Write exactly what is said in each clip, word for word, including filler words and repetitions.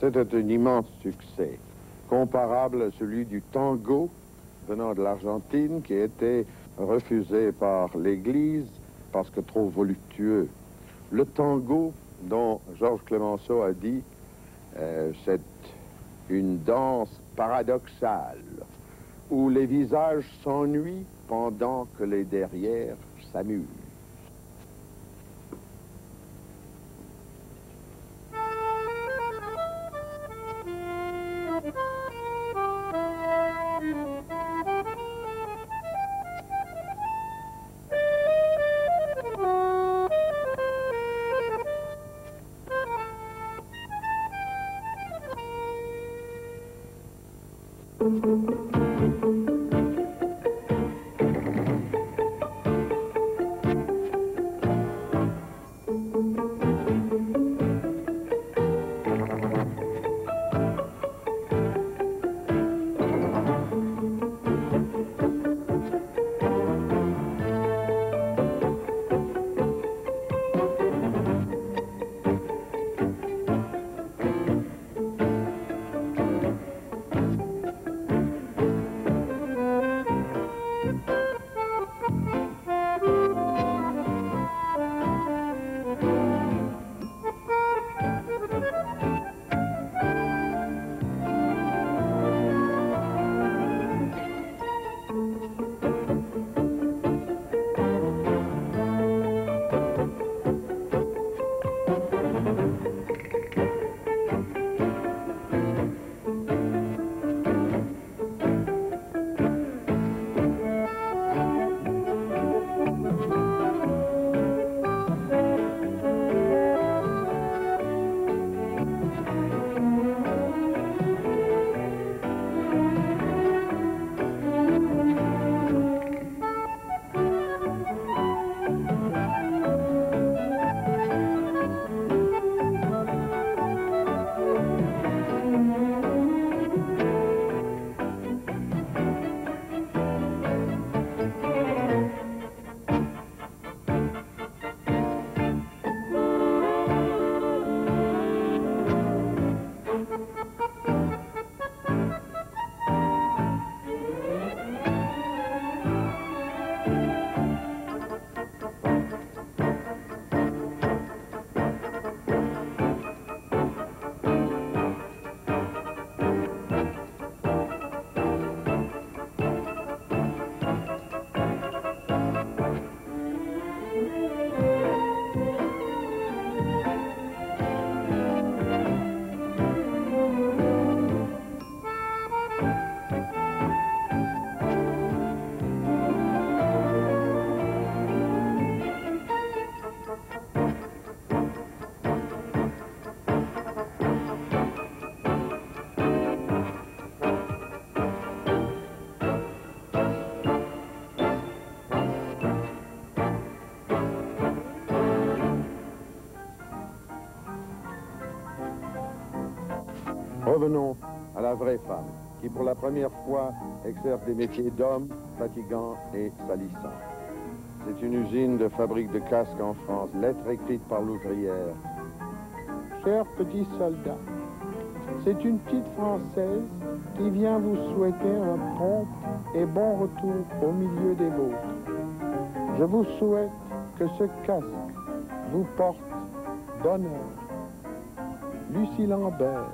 C'était un immense succès, comparable à celui du tango venant de l'Argentine, qui était refusé par l'Église parce que trop voluptueux. Le tango, dont Georges Clemenceau a dit, euh, c'est une danse paradoxale, où les visages s'ennuient pendant que les derrières s'amusent. Revenons à la vraie femme, qui pour la première fois exerce des métiers d'homme fatigants et salissants. C'est une usine de fabrique de casques en France, lettre écrite par l'ouvrière. Cher petit soldat, c'est une petite Française qui vient vous souhaiter un prompt et bon retour au milieu des vôtres. Je vous souhaite que ce casque vous porte bonheur. Lucie Lambert.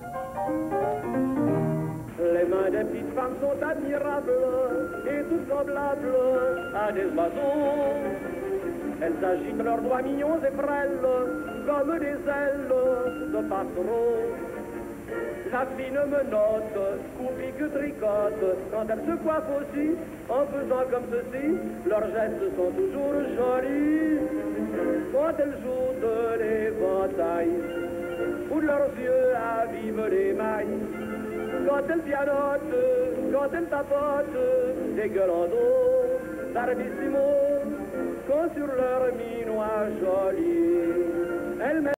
Les mains des petites femmes sont admirables et toutes semblables à des oiseaux. Elles agitent leurs doigts mignons et frêles comme des ailes de passereaux. La fine menotte, coupée que tricote, quand elle se coiffe aussi, en faisant comme ceci, leurs gestes sont toujours jolis. Quand elles jouent de l'éventail, où de leurs yeux avivent les mailles. Quand elles pianotent, quand elles tapotent, des gueulandos, barbissimo, quand sur leur minois joli,